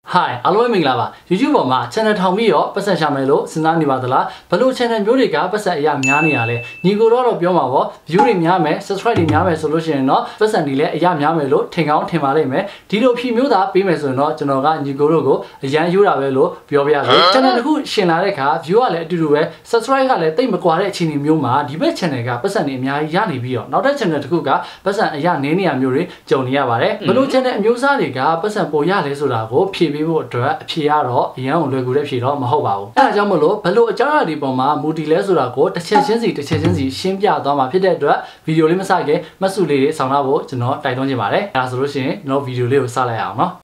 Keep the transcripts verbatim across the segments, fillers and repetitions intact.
Hi, hello Minglava. YouTube ma channel Tomio, Person Shamelo, Sinani Badala, Balu channel Murica, Person Yamiani Ale, Nigoro Biomavo, Viewing Yame, subscribing Yame solution no, Person Dile, Yam Yamelo, Ting out Timaleme, Dido P Muda, Pimesono, Genoga, Nigorogo, Yan Yuravelo, Biobia, Channel Who Shinareka, Viewale Due, subscribe Ale, Timaquare Chini Muma, Debate Chanega, Person in Yani Bio, not a channel Kuga, Person Yan Nini Amuri, Jonia Vare, Balu channel Musariga, Person Boyale Surago, P. အတွက်အဖြေရတော့အရန်ကိုလွယ်ကူတဲ့ဖြေတော့မဟုတ်ပါဘူး။အဲဒါကြောင့်မလို့ဘလို့အကြောင်းအရာဒီပုံမှာမူတည်လဲဆိုတာကိုတစ်ချက်ချင်းစီတစ်ချက်ချင်းစီရှင်းပြသွားမှာဖြစ်တဲ့အတွက်ဗီဒီယိုလေးမစခင်မှတ်စုလေးတွေဆောင်ထားဖို့ကျွန်တော်တိုက်တွန်းချင်ပါတယ်။အဲဒါဆိုလို့ရှိရင်ကျွန်တော်ဗီဒီယိုလေးကိုစလိုက်အောင်နော်။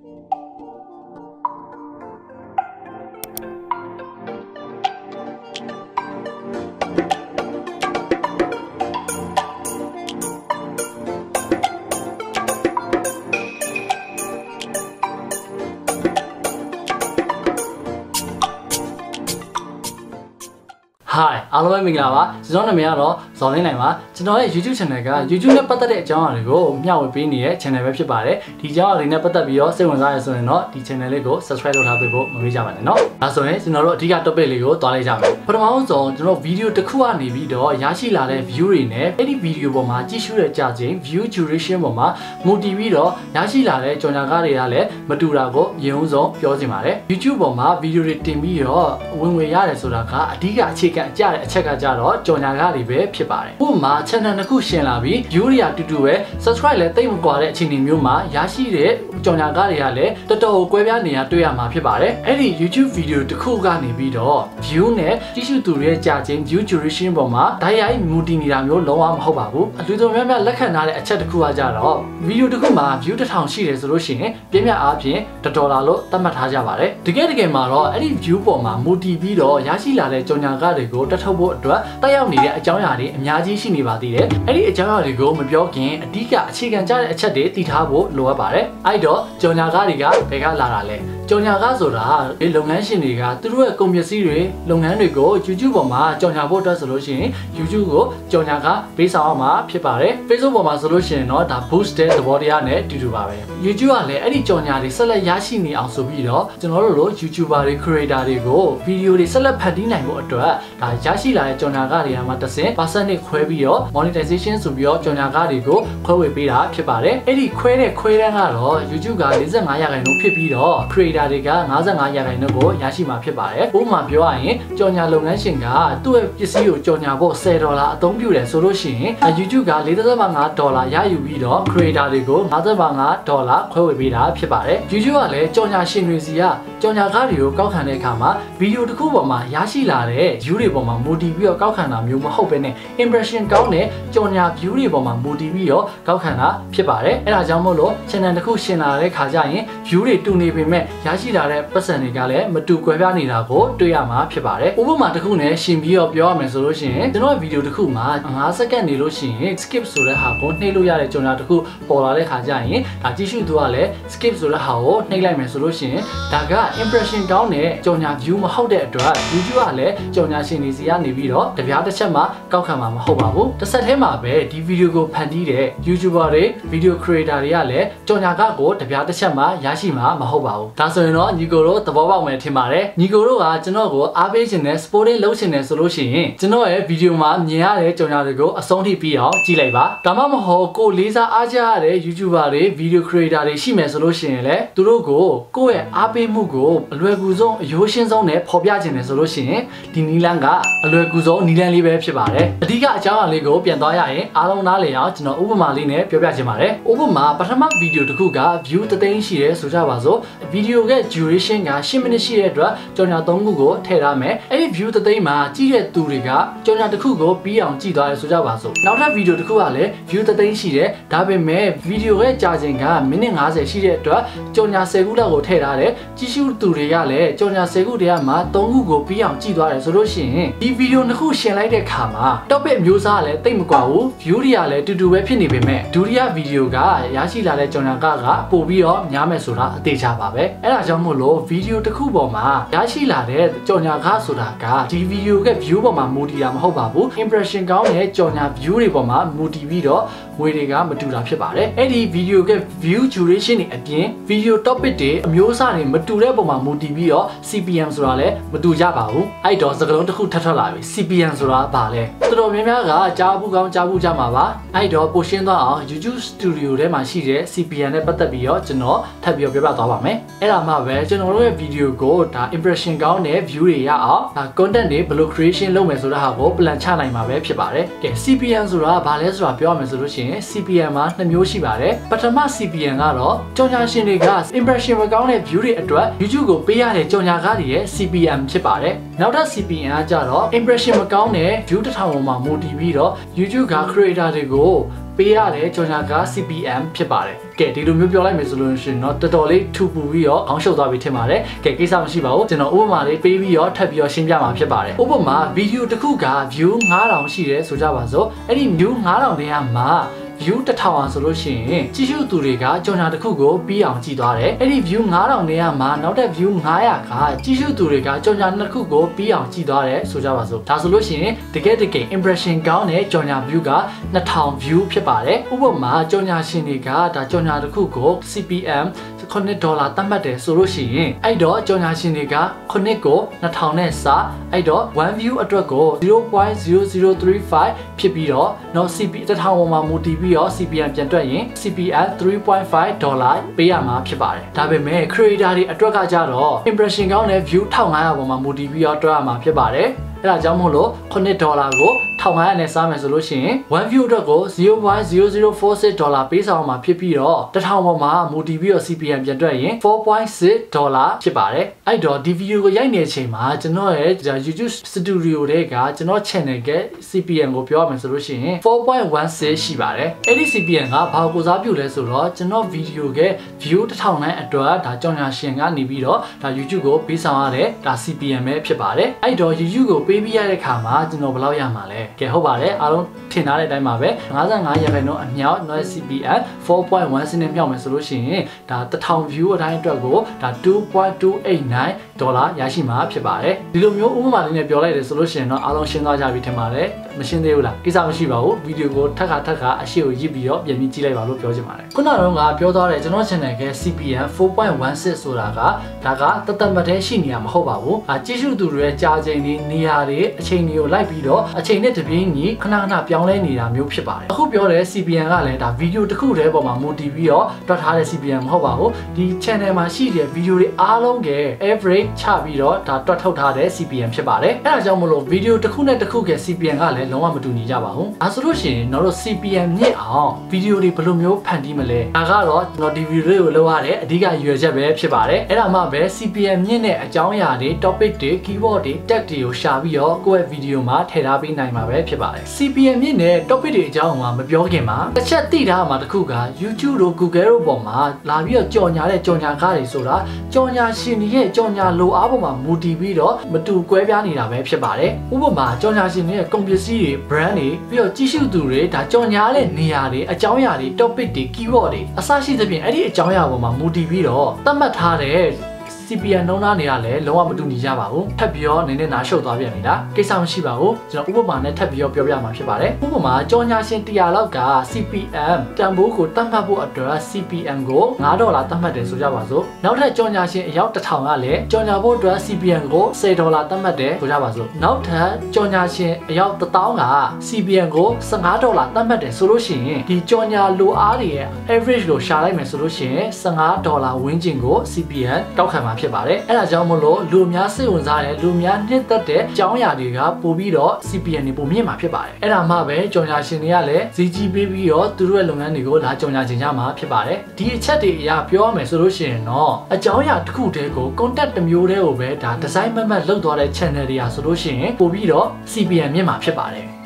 Hi, အားလုံးပဲမင်္ဂလာပါကျွန်တော်နာမည်ကတော့ဇော်လင်းနိုင်ပါကျွန်တော်ရဲ့ YouTube channel က YouTube နဲ့ပတ်သက်တဲ့အကြောင်းအရာတွေကိုမျှဝေပေးနေတဲ့ channel ပဲဖြစ်ပါတယ်ဒီအကြောင်းအရာတွေနဲ့ပတ်သက်ပြီးတော့စိတ်ဝင်စားရဆိုရင်တော့ဒီ channel လေးကို subscribe လုပ်ထားပေးဖို့မမေ့ကြပါနဲ့เนาะဒါဆိုရင်ကျွန်တော်တို့အဓိက topic လေးကိုသွားလိုက်ကြမယ်ပထမဆုံးကျွန်တော် video တစ်ခုကနေပြီးတော့ရရှိလာတဲ့ view တွေနဲ့အဲ့ဒီ video ပေါ်မှာကြည့်ရှုတဲ့ကြာချိန် view duration ပေါ်မှာမူတည်ပြီးတော့ရရှိလာတဲ့ကြော်ညာကားတွေကလည်းမတူတာကိုအရင်ဆုံးပြောချင်ပါတယ် YouTube ပေါ်မှာ video တွေတင်ပြီးတော့ဝင်ငွေရတယ်ဆိုတာကအဓိကအခြေခံကြတဲ့အချက်ကကြတော့ကြော်ညာကားတွေပဲဖြစ်ပါတယ်ဥပမာ channel တစ်ခုရှင်းလာပြီး view တွေကတူတူပဲ subscribe လည်းတိတ်မကွာတဲ့အခြေအနေမျိုးမှာရရှိတဲ့ကြော်ညာကားတွေကလည်းတော်တော်ကွဲပြားနေရတွေ့ရမှာဖြစ်ပါတယ်အဲ့ဒီ YouTube video တစ်ခုကနေပြီးတော့ view နဲ့ကြည့်ရှုသူတွေရဲ့ကြာချိန် view duration ပေါ်မှာဓာတ်ရိုက်မူတည်နေတာမျိုးလုံးဝမဟုတ်ပါဘူးအလူတော်များများလက်ခံထားတဲ့အချက်တစ်ခုကကြတော့ video တစ်ခုမှာ view တစ်ထောင်ရှိတယ်ဆိုလို့ရှိရင်ပြင်းပြအားဖြင့်တစ်ဒေါ်လာလို့သတ်မှတ်ထားကြပါတယ်တကယ်တကယ်မှာတော့အဲ့ဒီ view ပေါ်မှာမူတည်ပြီးတော့ရရှိလာတဲ့ကြော်ညာကားတွေကိုတက်ထုတ်ဖို့အတွက်တက်ရောက်နေတဲ့အကြောင်းအရာတွေအများကြီးရှိနေပါသေးတယ်။အဲ့ဒီအကြောင်းအရာတွေကိုမပြောခင်အဓိကအခြေခံကြတဲ့အချက်တွေသိထားဖို့လိုအပ်ပါတယ်။အဲ့တော့ကြော်ညာကားတွေကဘယ်ကလာတာလဲ။ကြော်ညာကားဆိုတာဒီလုပ်ငန်းရှင်တွေကသူတို့ရဲ့ကုန်ပစ္စည်းတွေလုပ်ငန်းတွေကို YouTube ပေါ်မှာကြော်ညာဖို့အတွက်ဆိုလို့ရှိရင် YouTube ကိုကြော်ညာကားပေးဆောင်အောင်မှာဖြစ်ပါတယ်။ Facebook ပေါ်မှာဆိုလို့ရှိရင်တော့ဒါ boost တဲ့သဘောတရားနဲ့တူတူပါပဲ။ YouTube ကလည်းအဲ့ဒီကြော်ညာတွေဆက်လက်ရရှိနေအောင်ဆိုပြီးတော့ကျွန်တော်တို့လို YouTuber တွေ creator တွေကို video တွေဆက်လက်ဖန်တီးနိုင်ဖို့အတွက်ဒါရရှိလာတဲ့ကြော်ညာကားတွေကမှတစ်ဆင့် percentage ခွဲပြီးတော့ monetization ဆိုပြီးတော့ကြော်ညာကားတွေကိုခွဲဝေပေးတာဖြစ်ပါတယ်။အဲ့ဒီခွဲတဲ့ခွဲတန်းကတော့ YouTube က၄၅ရာခိုင်နှုန်းဖြစ်ပြီးတော့ creator တွေက၅၅ရာခိုင်နှုန်းကိုရရှိမှာဖြစ်ပါတယ်။ဥပမာပြောရရင်ကြော်ညာလုပ်ငန်းရှင်ကသူ့ရဲ့ပစ္စည်းကိုကြော်ညာဖို့၁၀ဒေါ်လာအသုံးပြုတယ်ဆိုလို့ရှိရင် YouTube က၄.၅ဒေါ်လာရယူပြီးတော့ creator တွေကို၅.၅ဒေါ်လာခွဲဝေပေးတာဖြစ်ပါတယ်။ YouTube ကလည်းကြော်ညာရှင်တွေစီကကြော်ညာကားတွေကိုကောက်ခံတဲ့အခါမှာ video တစ်ခုပေါ်မှာရရှိလာတဲ့ view တွေပေါ်မှာ မူတည်ပြီးတော့ကောက်ခံတာမျိုးမဟုတ်ဘဲနဲ့ impression ကောင်းတဲ့ကြော်ညာ view တွေပေါ်မှာမူတည်ပြီးတော့ကောက်ခံတာဖြစ်ပါတယ်။အဲဒါကြောင့်မို့လို့ channel တစ်ခုရှင်းလာတဲ့ခါကျရင် view တွေတူနေပေမဲ့ရရှိလာတဲ့ပတ်စံတွေကလည်းမတူကွဲပြားနေတာကိုတွေ့ရမှာဖြစ်ပါတယ်။ဥပမာတစ်ခုနဲ့ရှင်းပြီးတော့ပြောရမယ်ဆိုလို့ရှိရင်ကျွန်တော်ရဲ့ video တစ်ခုမှာ၅စက္ကန့်နေလို့ရှိရင် skip ဆိုတဲ့ဟာကိုနှိပ်လို့ရတဲ့ကြော်ညာတစ်ခုပေါ်လာတဲ့ခါကျရင်ဒါကြည့်ရှုသူကလည်း skip ဆိုတဲ့ဟာကိုနှိပ်လိုက်မယ်ဆိုလို့ရှိရင်ဒါက impression ကောင်းတဲ့ကြော်ညာ view မဟုတ်တဲ့အတွက် YouTube ကလည်းကြော်ညာရှင်တွေစီကနေပြီးတော့တပြားတစ်ချက်မှကောက်ခံမှာမဟုတ်ပါဘူး။တစ်ဆက်တည်းမှာပဲဒီ video ကိုဖန်တီးတဲ့ YouTuber တွေ video creator တွေကလည်းကြော်ညာကကိုတပြားတစ်ချက်မှရရှိမှာမဟုတ်ပါဘူး။ဒါဆိုရင်တော့ညီကိုတို့သဘောပေါက်မယ်ထင်ပါတယ်။ညီကိုတို့ကကျွန်တော်ကိုအားပေးခြင်းနဲ့ supporting လုပ်ခြင်းနဲ့ဆိုလို့ရှိရင်ကျွန်တော်ရဲ့ video မှာမြင်ရတဲ့ကြော်ညာတွေကိုအဆုံးထိပြီးအောင်ကြည့်လိုက်ပါ။ဒါမှမဟုတ်ကိုလေးစားအားကြရတဲ့ YouTuber တွေ video creator တွေရှိမယ်ဆိုလို့ရှိရင်လည်းသူတို့ကိုကိုယ့်ရဲ့အားပေးမှုကိုအလွယ်ကူဆုံးအရိုးရှင်းဆုံးနဲ့ဖော်ပြခြင်းနဲ့ဆိုလို့ရှိရင်ဒီနီလန်းကအလွယ်ကူဆုံးနီလန်းလေးပဲဖြစ်ပါတယ်။အဓိကအကြောင်းအရာလေးကိုပြန်သွားရရင်အားလုံးနားလည်အောင်ကျွန်တော်ဥပမာလေးနဲ့ပြောပြချင်ပါတယ်။ဥပမာပထမဗီဒီယိုတစ်ခုက view တစ်သိန်းရှိရဲဆိုကြပါစို့ဗီဒီယိုရဲ့ duration က၈မိနစ်ရှိတဲ့အတွက်ကြော်ညာ၃ခုကိုထည့်ထားမယ်။အဲ့ဒီ view တစ်သိန်းမှာကြည့်တဲ့သူတွေကကြော်ညာတစ်ခုကိုပြီးအောင်ကြည့်သွားရဲဆိုကြပါစို့နောက်ထပ်ဗီဒီယိုတစ်ခုကလည်း view တစ်သိန်းရှိတယ်ဒါပေမဲ့ဗီဒီယိုရဲ့ကြာချိန်ကမိနစ်၅၀ရှိတဲ့အတွက်ကြော်ညာ၁၀ခုလောက်ကိုထည့်ထားတယ်ကြည့်ရှုသူတွေကလည်းကြော်ညာ၁၀ခုတည်းကမှ၃ခုကိုပြီးအောင်ကြည့်သွားတယ်ဆိုလို့ရှိရင်ဒီဗီဒီယိုနှစ်ခုရှင်းလိုက်တဲ့အခါမှာ topic မျိုးစားကလည်းတိတ်မကွာဘူး view တွေကလည်းတူတူပဲဖြစ်နေပေမဲ့ဒုတိယဗီဒီယိုကရရှိလာတဲ့ကြော်ညာကကပို့ပြီးတော့များမယ်ဆိုတာအသေးချပါပဲအဲ့ဒါကြောင့်မို့လို့ဗီဒီယိုတစ်ခုပေါ်မှာရရှိလာတဲ့ကြော်ညာကဆိုတာကဒီဗီဒီယိုက view ပေါ်မှာမူတည်တာမဟုတ်ပါဘူး impression ကောင်းတဲ့ကြော်ညာ view တွေပေါ်မှာမူတည်ပြီးတော့ငွေတွေကမတူတာဖြစ်ပါတယ်အဲ့ဒီဗီဒီယိုက view duration တွေအပြင် video topic တွေအမျိုးအစားတွေမတူတဲ့ပုံမှာမူတည်ပြီးတော့ C P M ဆိုတာလည်းမတူကြပါဘူးအဲ့တော့စကားလုံးတစ်ခုထပ်ထွက်လာပြီ C P M ဆိုတာဘာလဲတော်တော်များများကကြားဘူးကောင်းကြားဘူးကြမှာပါအဲ့တော့ပိုရှင်းသွားအောင် YouTube Studio ထဲမှာရှိတဲ့ C P M နဲ့ပတ်သက်ပြီးတော့ကျွန်တော်ထပ်ပြီးတော့ပြောပြသွားပါမယ်အဲ့ဒါမှပဲကျွန်တော်တို့ရဲ့ video ကိုဒါ impression ကောင်းတဲ့ view တွေရအောင်ဒါ content တွေဘယ်လို creation လုပ်မယ်ဆိုတဲ့ဟာကို plan ချနိုင်မှာပဲဖြစ်ပါတယ်ကဲ C P M ဆိုတာဘာလဲဆိုတာပြောရမယ်ဆိုလို့ရှိရင် C P M မှာနှစ်မျိုးရှိပါတယ်ပထမ C P M ကတော့ကြော်ညာရှင်တွေက impression မကောင်းတဲ့ view တွေအတွက် YouTube ကိုပေးရတဲ့ကြော်ညာကားတွေရဲ့ C P M ဖြစ်ပါတယ်နောက်ထပ် C P M ကကြတော့ impression မကောင်းတဲ့ view တစ်ထောင်ပေါ်မှာမူတည်ပြီးတော့ YouTube က creator တွေကိုပေးရတဲ့ကြော်ညာကား C P M ဖြစ်ပါတယ်ကဲဒီလိုမျိုးပြောလိုက်မယ်ဆိုလို့ရှိရင်တော့တော်တော်လေးထူပူပြီးတော့အောင်းရှုပ်သွားပြီထင်ပါတယ်ကဲကိစ္စမရှိပါဘူးကျွန်တော်ဥပမာလေးပေးပြီးတော့ထပ်ပြီးတော့ရှင်းပြမှာဖြစ်ပါတယ်ဥပမာဗီဒီယိုတစ်ခုက view ငါးထောင်ရှိတယ်ဆိုကြပါစို့အဲ့ဒီ view ငါးထောင်တည်းကမှာ view တစ်ထောင်အောင်ဆိုလို့ရှိရင်ကြည့်ရှုသူတွေကကြော်ညာတစ်ခုကိုပြီးအောင်ကြည့်သွားတယ်အဲ့ဒီ view ငါးထောင်တည်းကမှာနောက်ထပ် view ငါးရာကကြည့်ရှုသူတွေကကြော်ညာနှစ်ခုကိုပြီးအောင်ကြည့်သွားတယ်ဆိုကြပါစို့ဒါဆိုလို့ရှိရင်တကယ်တကယ် impression ကောင်းတဲ့ကြော်ညာ view ကနှစ်ထောင် view ဖြစ်ပါတယ်ဥပမာကြော်ညာရှင်တွေကဒါကြော်ညာတစ်ခုကို C P M ခုနှစ်ဒေါ်လာသတ်မှတ်တယ်ဆိုလို့ရှိရင်အဲ့တော့ကြော်ညာရှင်တွေကခုနှစ်ကိုနှစ်ထောင်နဲ့စအဲ့တော့ one view အတွက်ကို zero point zero zero three five ဖြစ်ပြီးတော့နော် C P တစ်ထောင်ပေါ်မှာမူတည်ပြီးတော့ C P M ပြန်တွက်ရင် C P M three point five ဒေါ်လာပေးရမှာဖြစ်ပါတယ်ဒါပေမဲ့ creator တွေအတွက်ကကြတော့ impression ကောင်းတဲ့ view one thousand five hundredပေါ်မှာမူတည်ပြီးတော့တွက်ရမှာဖြစ်ပါတယ်အဲ့ဒါကြောင့်မို့လို့ခုနှစ်ဒေါ်လာကိုone thousand five hundredနဲ့စားမယ်ဆိုလို့ရှိရင် one view အတွက်ကို zero point zero zero four six ဒေါ်လာပေးဆောင်မှာဖြစ်ပြီးတော့one thousandပေါ်မှာမူတည်ပြီးတော့ C P M ပြန်တွက်ရင်four point six ဒေါ်လာဖြစ်ပါတယ်အဲ့တော့ဒီဗီဒီယိုကိုရိုက်နေတဲ့အချိန်မှာကျွန်တော်ရဲ့ YouTube Studio တွေကကျွန်တော် channel က C P M ကိုပြောရမယ်ဆိုလို့ရှိရင်four point one six ရှိပါတယ်အဲ့ဒီ C P M ကဘာကိုစားပြုလဲဆိုတော့ကျွန်တော်ဗီဒီယိုက view one thousandနဲ့အတွက်ဒါကြော်ညာရှင်ကနေပြီးတော့ဒါ YouTube ကိုပေးဆောင်ရတဲ့ဒါ C P M ပဲဖြစ်ပါတယ်အဲ့တော့ YouTube ကိုပေးပြီးရတဲ့ခါမှာကျွန်တော်ဘယ်လောက်ရမှာလဲကဲဟုတ်ပါတယ်အားလုံးထင်ထားတဲ့အတိုင်းပါပဲfifty-fiveရာခိုင်နှုန်းအမြောက် C P M four point one six နဲ့မြောက်မယ်ဆိုလို့ရှိရင်ဒါone thousand view အတိုင်းအတွက်ကိုဒါ two point two eight nine ဒေါ်လာရရှိမှာဖြစ်ပါတယ်ဒီလိုမျိုးဥပမာလေးနဲ့ပြောလိုက်တယ်ဆိုလို့ရှိရင်တော့အားလုံးရှင်းသွားကြပြီထင်ပါတယ်မရှင်းသေးဘူးလားကိစ္စမရှိပါဘူးဗီဒီယိုကိုထပ်ခါထပ်ခါအရှိကိုရစ်ပြီးတော့ပြန်ပြီးကြည့်လိုက်ပါလို့ပြောချင်ပါတယ်ခုနကတော့ငါပြောသွားတယ်ကျွန်တော် channel က C P M four point one six ဆိုတာကဒါကတသက်မတည်းရှိနေရမှာမဟုတ်ပါဘူးအကြည့်ရှုသူတွေရဲ့ကြာချိန်တွေနေရာတွေအချိန်တွေကိုလိုက်ပြီးတော့အချိန်နဲ့တပြေးညီခဏခဏပြောင်းလဲနေတာမျိုးဖြစ်ပါတယ်အခုပြောတဲ့ C P M ကလည်းဒါဗီဒီယိုတစ်ခုတည်းပေါ်မှာမူတည်ပြီးတော့တွက်ထားတဲ့ C P M မဟုတ်ပါဘူးဒီ channel မှာရှိတဲ့ဗီဒီယိုတွေအားလုံးက average ချပြီးတော့ဒါတွက်ထုတ်ထားတဲ့ C P M ဖြစ်ပါတယ်အဲဒါကြောင့်မလို့ဗီဒီယိုတစ်ခုနဲ့တစ်ခုက C P M ကလည်းလုံးဝမတူညီကြပါဘူးအဲဆိုလို့ရှိရင်ကျွန်တော်တို့ C P M မြင့်အောင်ဗီဒီယိုတွေဘယ်လိုမျိုးဖန်တီးမလဲဒါကတော့ကျွန်တော်ဒီဗီဒီယိုတွေကိုလုပ်ရတဲ့အဓိကရွယ်ချက်ပဲဖြစ်ပါတယ်အဲ့ဒါမှပဲ C P M မြင့်တဲ့အကြောင်းအရာတွေ topic တွေ keyword တွေ tag တွေကိုရှာပြီးတော့ကိုယ့်ရဲ့ဗီဒီယိုမှာထည့်ထားပေးနိုင်မှာပဲဖြစ်ပါတယ် C P M မြင့်တဲ့ topic တွေအကြောင်းကမပြောခင်မှာတစ်ချက်သိထားမှာတစ်ခုက YouTube တို့ Google တို့ပေါ်မှာလာပြီးတော့ကြော်ညာတဲ့ကြော်ညာကားတွေဆိုတာကြော်ညာရှင်တွေရဲ့ကြော်ညာလိုအားပေါ်မှာမူတည်ပြီးတော့မတူကွဲပြားနေတာပဲဖြစ်ပါတယ်ဥပမာကြော်ညာရှင်တွေရဲ့ကုန်ပစ္စည်းတွေ brand တွေပြီးတော့ကြီးစုသူတွေဒါကြော်ညာတဲ့နေရာတွေအကြောင်းအရာတွေ topic တွေ keyword တွေအစရှိသဖြင့်အဲ့ဒီအကြောင်းအရာပေါ်မှာမူတည်ပြီးတော့သတ်မှတ်ထားတဲ့ C P M နှုန်းသားတွေကလည်းလုံးဝမတူညီကြပါဘူးထပ်ပြီးတော့နည်းနည်းနားရှုပ်သွားပြန်ပြီလားကိစ္စမရှိပါဘူးကျွန်တော်ဥပမာနဲ့ထပ်ပြီးတော့ပြောပြမှာဖြစ်ပါတယ်ဥပမာကြော်ညာရှင်one hundredလောက်က C P M တန်ဖိုးကိုတတ်မှတ်ဖို့အတွက် C P M ကိုfiveဒေါ်လာတတ်မှတ်တယ်ဆိုကြပါစို့နောက်ထပ်ကြော်ညာရှင်အယောက်one thousandကလည်းကြော်ညာဖို့အတွက် C P M ကိုtenဒေါ်လာတတ်မှတ်တယ်ဆိုကြပါစို့နောက်ထပ်ကြော်ညာရှင်အယောက်one thousandက C P M ကိုfifteenဒေါ်လာတတ်မှတ်တယ်ဆိုလို့ရှိရင်ဒီကြော်ညာလိုအားတွေရဲ့ average ကိုရှာလိုက်မယ်ဆိုလို့ရှိရင်fifteenဒေါ်လာဝန်းကျင်ကို C P M တောက်ခံမှာဖြစ်ပါတယ်အဲ့ဒါကြောင့်မလို့လူများစိတ်ဝင်စားတယ်လူများနှစ်သက်တဲ့အကြောင်းအရာတွေကပို့ပြီးတော့ C P M တွေပုံမြင့်မှာဖြစ်ပါတယ်အဲ့ဒါမှပဲကြော်ညာရှင်တွေကလည်းဈေးကြီးပေးပြီးတော့သူတို့ရဲ့လုပ်ငန်းတွေကိုလာကြော်ညာချင်ကြမှာဖြစ်ပါတယ်ဒီအချက်တွေအရာပြောရမယ်ဆိုလို့ရှိရင်တော့အကြောင်းအရာတစ်ခုတည်းကို content တစ်မျိုးတည်းကိုပဲဒါ design မတ်မတ်လုပ်သွားတဲ့ channel တွေဟာဆိုလို့ရှိရင်ပို့ပြီးတော့ C P M မြင့်မှာဖြစ်ပါတယ်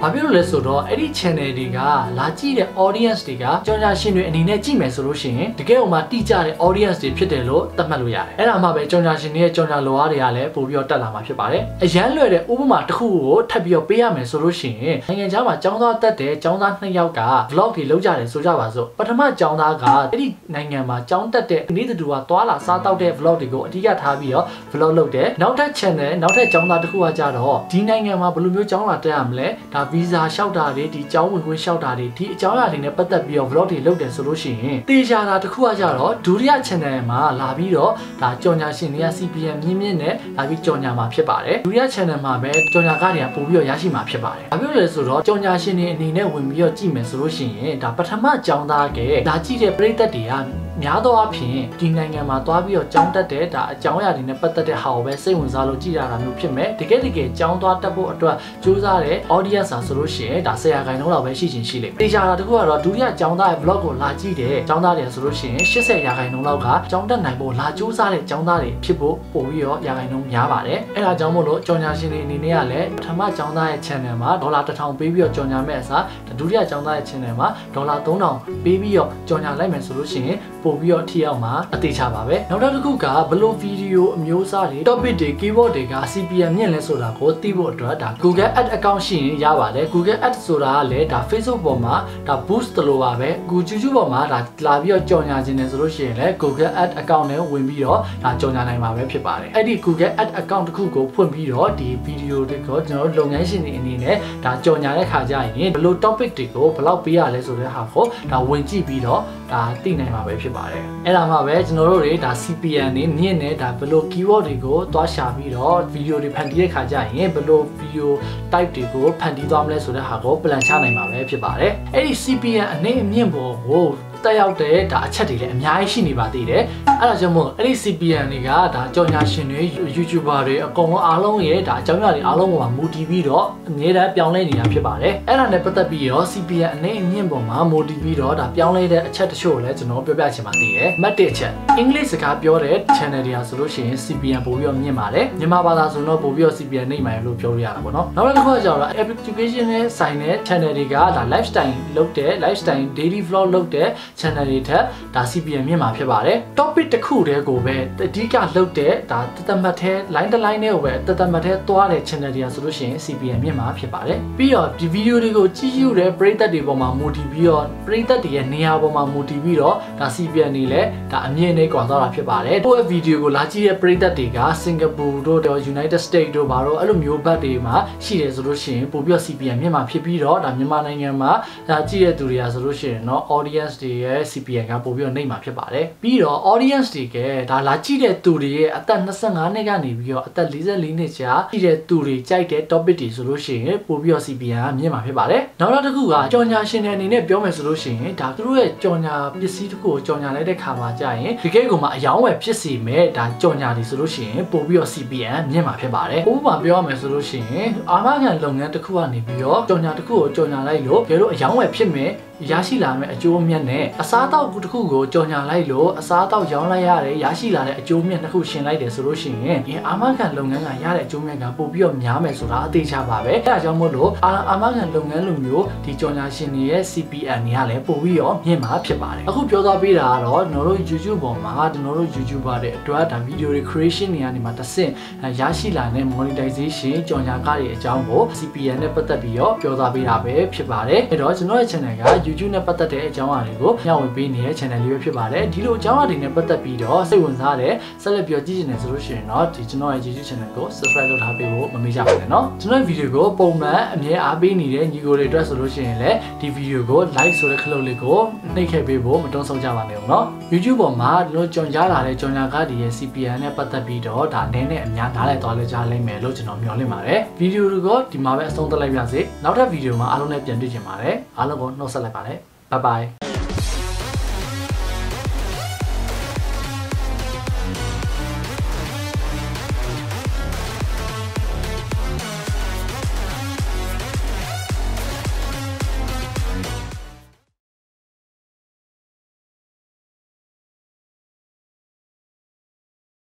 ဘာဖြစ်လို့လဲဆိုတော့အဲ့ဒီ channel တွေကလာကြည့်တဲ့ audience တွေကကြောင်ညာရှင်တွေအနေနဲ့ကြည့်မယ်ဆိုလို့ရှိရင်တကယ်ဥမာတိကျတဲ့ audience တွေဖြစ်တယ်လို့သတ်မှတ်လို့ရတယ်အဲ့ဒါမှပဲကြောင်ညာရှင်တွေရဲ့ကြောင်ညာလိုအားတွေကလည်းပို့ပြီးတော့တက်လာမှာဖြစ်ပါတယ်အရန်လွယ်တဲ့ဥပမာတစ်ခုကိုထပ်ပြီးတော့ပေးရမယ်ဆိုလို့ရှိရင်နိုင်ငံခြားမှာကျောင်းသားတက်တဲ့ကျောင်းသားနှစ်ယောက်က vlog တွေလုပ်ကြတယ်ဆိုကြပါစို့ပထမကျောင်းသားကအဲ့ဒီနိုင်ငံမှာကျောင်းတက်တဲ့နေ့တူကသွားလာစားတောက်တဲ့ vlog တွေကိုအဓိကထားပြီးတော့ vlog လုပ်တယ်နောက်ထပ် channel နောက်ထပ်ကျောင်းသားတစ်ခုကကြတော့ဒီနိုင်ငံမှာဘယ်လိုမျိုးကျောင်းလာတက်ရမလဲဒါ visa လျှောက်တာတွေဒီကျောင်းဝင်ခွင့်လျှောက်တာတွေဒီအကြောင်းအရာတွေနဲ့ပတ်သက်ပြီးတော့ vlog တွေလုပ်တယ်ဆိုလို့ရှိရင်တေချာတာတစ်ခုကကြတော့ဒုတိယ channel မှာလာပြီးတော့ဒါကြော်ညာရှင်တွေက C P M မြင့်မြင့်နဲ့လာပြီးကြော်ညာမှာဖြစ်ပါတယ်ဒုတိယ channel မှာပဲကြော်ညာကားတွေကပို့ပြီးတော့ရရှိမှာဖြစ်ပါတယ်ဘာဖြစ်လို့လဲဆိုတော့ကြော်ညာရှင်တွေအနေနဲ့ဝင်ပြီးတော့ကြည့်မယ်ဆိုလို့ရှိရင်ဒါပထမကျောင်းသားကဒါကြည့်တဲ့ပရိသတ်တွေကများသောအားဖြင့်ဒီနိုင်ငံမှာသွားပြီးတော့ကျောင်းတက်တဲ့ဒါအကြောင်းအရာတွေနဲ့ပတ်သက်တဲ့ဟာကိုပဲစိတ်ဝင်စားလို့ကြည့်ရတာမျိုးဖြစ်မယ်တကယ်တကယ်ကျောင်းသွားတက်ဖို့အတွက်စူးစမ်းတဲ့ audience ဆိုလို့ရှိရင်ဒါဆယ်ရာခိုင်နှုန်းလောက်ပဲရှိချင်ရှိလိမ့်မယ်တေချာတာတခုကတော့ဒုတိယကျောင်းသားရဲ့ vlog ကိုလာကြည့်တဲ့ကျောင်းသားတွေဆိုလို့ရှိရင်၈၀ရာခိုင်နှုန်းလောက်ကကျောင်းတက်နိုင်ဖို့လာစူးစမ်းတဲ့ကျောင်းသားတွေဖြစ်ဖို့ပို့ပြီးတော့ရာခိုင်နှုန်းများပါတယ်အဲ့ဒါကြောင့်မို့လို့ကြော်ညာရှင်တွေအနေနဲ့ကလည်းပထမကျောင်းသားရဲ့ channel မှာဒေါ်လာတစ်ထောင်ပေးပြီးတော့ကြော်ညာမဲ့အစားဒုတိယကျောင်းသားရဲ့ channel မှာဒေါ်လာသုံးထောင်ပေးပြီးတော့ကြော်ညာလိုက်မယ်ဆိုလို့ရှိရင်ပို့ပြီးတော့ထိရောက်မှာအသေးချပါပဲနောက်တစ်ခုကဘလို့ဗီဒီယိုအမျိုးအစားတွေ topic တွေ keyword တွေက C P M မြင့်လဲဆိုတာကိုသိဖို့အတွက်ဒါ Google Ads account ရှိရင်ရပါတယ် Google Ads ဆိုတာကလည်းဒါ Facebook ပေါ်မှာဒါ boost လို့ပါပဲ YouTube ပေါ်မှာဒါလာပြီးတော့ကြော်ညာခြင်းတယ်ဆိုလို့ရှိရင်လည်း Google Ads account နဲ့ဝင်ပြီးတော့ဒါကြော်ညာနိုင်မှာပဲဖြစ်ပါတယ်အဲ့ဒီ Google Ads account တစ်ခုကိုဖွင့်ပြီးတော့ဒီဗီဒီယိုတွေကိုကျွန်တော်တို့လုပ်ငန်းရှင်တွေအနေနဲ့ဒါကြော်ညာတဲ့ခါကျရင်ဘလို့ topic တွေကိုဘယ်လောက်ပေးရလဲဆိုတဲ့ဟာကိုဒါဝင်ကြည့်ပြီးတော့ဒါသိနိုင်မှာပဲဖြစ်ပါတယ်အဲ့ဒါမှပဲကျွန်တော်တို့တွေဒါ C P M နေမြင့်နေတာဘယ်လို keyword တွေကိုသွားရှာပြီးတော့ဗီဒီယိုတွေဖန်တီးတဲ့ခါကျရင်ဘယ်လိုဗီဒီယို type တွေကိုဖန်တီးသွားမလဲဆိုတဲ့ဟာကို plan ချနိုင်မှာပဲဖြစ်ပါတယ်အဲ့ဒီ C P M အနေအမြင့်ပေါ်ကိုတက်ရောက်တဲ့ဒါအချက်တွေလည်းအများကြီးရှိနေပါသေးတယ်အဲ့ဒါကြောင့်မို့အဲ့ဒီ C P M တွေကဒါကြော်ညာရှင်တွေ YouTuber တွေအကုန်လုံးအားလုံးရဲ့ဒါအကြောင်းအရာတွေအားလုံးပေါ်မှာမူတည်ပြီးတော့အမြဲတမ်းပြောင်းလဲနေတာဖြစ်ပါတယ်အဲ့ဒါနဲ့ပတ်သက်ပြီးတော့ C P M အနေအမြင့်ပေါ်မှာမူတည်ပြီးတော့ဒါပြောင်းလဲတဲ့အချက်တချို့ကိုလည်းကျွန်တော်ပြောပြချင်ပါသေးတယ်မှတ်တဲ့အချက်အင်္ဂလိပ်စကားပြောတဲ့ channel တွေဟာဆိုလို့ရှိရင် C P M ပို့ပြီးတော့မြင့်ပါတယ်မြန်မာဘာသာဆိုတော့ပို့ပြီးတော့ C P M နှိမ့်မယ်လို့ပြောလို့ရတာပေါ့နော်နောက်တစ်ခုကကျတော့ application နဲ့ဆိုင်တဲ့ channel တွေကဒါ lifestyle လုပ်တဲ့ lifestyle daily vlog လုပ်တဲ့ channelထက်ဒါ C P M မြင့်မှာဖြစ်ပါတယ် topic တစ်ခုတည်းကိုပဲအဓိကလုပ်တဲ့ဒါတသက်မှတ်တဲ့ line တစ် line နဲ့ကိုပဲတသက်မှတ်တဲ့သွားတဲ့ channel တွေဆိုလို့ရှိရင် C P M မြင့်မှာဖြစ်ပါတယ်ပြီးတော့ဒီ video တွေကိုကြည့်ရတဲ့ပရိသတ်တွေပေါ်မှာမူတည်ပြီးတော့ပရိသတ်တွေရဲ့နေရာပေါ်မှာမူတည်ပြီးတော့ဒါ C P M တွေလည်းဒါအမြင့်နဲ့ကွာသွားတာဖြစ်ပါတယ်ကိုယ့် video ကိုလာကြည့်တဲ့ပရိသတ်တွေကစင်ကာပူတို့ United States တို့ဘာလို့အဲ့လိုမျိုးဘတ်တွေမှာရှိတယ်ဆိုလို့ရှိရင်ပို့ပြီးတော့ C P M မြင့်မှာဖြစ်ပြီးတော့ဒါမြန်မာနိုင်ငံမှာဒါကြည့်တဲ့သူတွေကဆိုလို့ရှိရင်เนาะ audience တွေရဲ့ C P M ကပို့ပြီးတော့နှိမ့်မှာဖြစ်ပါတယ်ပြီးတော့ audience တွေကဒါလာကြည့်တဲ့သူတွေရဲ့အသက်၂၅နှစ်ကနေပြီးတော့အသက်၄၄နှစ်ကြာကြည့်တဲ့သူတွေကြိုက်တဲ့ topic တွေဆိုလို့ရှိရင်ပို့ပြီးတော့ C P M ကမြင့်မှာဖြစ်ပါတယ်နောက်တစ်ခုကကြော်ညာရှင်တွေအနေနဲ့ပြောမယ်ဆိုလို့ရှိရင်ဒါသူတို့ရဲ့ကြော်ညာပစ္စည်းတစ်ခုကိုကြော်ညာလိုက်တဲ့ခါမှာကြာရင်ဒီကိတ်ကမှအယောင်းဝယ်ဖြစ်စီမဲ့ဒါကြော်ညာတွေဆိုလို့ရှိရင်ပို့ပြီးတော့ C P M မြင့်မှာဖြစ်ပါတယ်ဥပမာပြောရမယ်ဆိုလို့ရှိရင်အာမခံလုပ်ငန်းတစ်ခုကနေပြီးတော့ကြော်ညာတစ်ခုကိုကြော်ညာလိုက်လို့ကျတို့အယောင်းဝယ်ဖြစ်မဲ့ရရှိလာမယ့်အကျိုးအမြတ်နဲ့အစားအသောက်တစ်ခုကိုကြော်ညာလိုက်လို့အစားအသောက်ရောင်းလိုက်ရတယ်ရရှိလာတဲ့အကျိုးအမြတ်နှစ်ခုရှင်လိုက်တယ်ဆိုလို့ရှိရင်ဒီအာမခံလုပ်ငန်းကရတဲ့အကျိုးအမြတ်ကပို့ပြီးတော့များမယ်ဆိုတာအသေးချပါပဲအဲဒါကြောင့်မို့လို့အာမခံလုပ်ငန်းလိုမျိုးဒီကြော်ညာရှင်တွေရဲ့ C P M တွေကလည်းပို့ပြီးတော့မြင့်မှာဖြစ်ပါတယ်အခုပြောသွားပေးတာကတော့ကျွန်တော်တို့ YouTube ပေါ်မှာကျွန်တော်တို့ YouTuber တွေအတွက်ဒါ video creation တွေကနေမှတစ်ဆင့်ရရှိလာတဲ့ monetization ကြော်ညာကားတွေအကြောင်းကို C P M နဲ့ပတ်သက်ပြီးတော့ပြောသွားပေးတာပဲဖြစ်ပါတယ်အဲ့တော့ကျွန်တော်ရဲ့ channel က YouTube နဲ့ပတ်သက်တဲ့အကြောင်းအရာတွေကိုမျှဝေပေးနေတဲ့ channel လေးပဲဖြစ်ပါတယ်ဒီလိုအကြောင်းအရာတွေနဲ့ပတ်သက်ပြီးတော့စိတ်ဝင်စားတဲ့ဆက်လက်ပြောကြည့်နေတယ်ဆိုလို့ရှိရင်တော့ဒီကျွန်တော်ရဲ့ YouTube channel ကို subscribe လုပ်ထားပေးဖို့မမေ့ကြပါနဲ့เนาะကျွန်တော်ရဲ့ video ကိုပုံမှန်အမြဲအားပေးနေတဲ့ညီကိုတွေအတွက်ဆိုလို့ရှိရင်လည်းဒီ video ကို like ဆိုတဲ့ခလုပ်လေးကိုနှိပ်ခဲ့ပေးဖို့မတွန့်ဆုတ်ကြပါနဲ့ဦးเนาะ YouTube ပေါ်မှာဒီလိုကြော်ကြားလာတဲ့ကြော်ညာကားတွေရဲ့ C P M နဲ့ပတ်သက်ပြီးတော့ဒါနည်းနဲ့အများနားလည်သွားလဲကြားလိမ့်မယ်လို့ကျွန်တော်မျှော်လင့်ပါတယ် video ကိုဒီမှာပဲအဆုံးသတ်လိုက်ပါစေနောက်ထပ် video မှာအားလုံးနဲ့ပြန်တွေ့ကြပါမယ်အားလုံးကိုနှုတ်ဆက်လိုက်ပါတယ်Bye bye.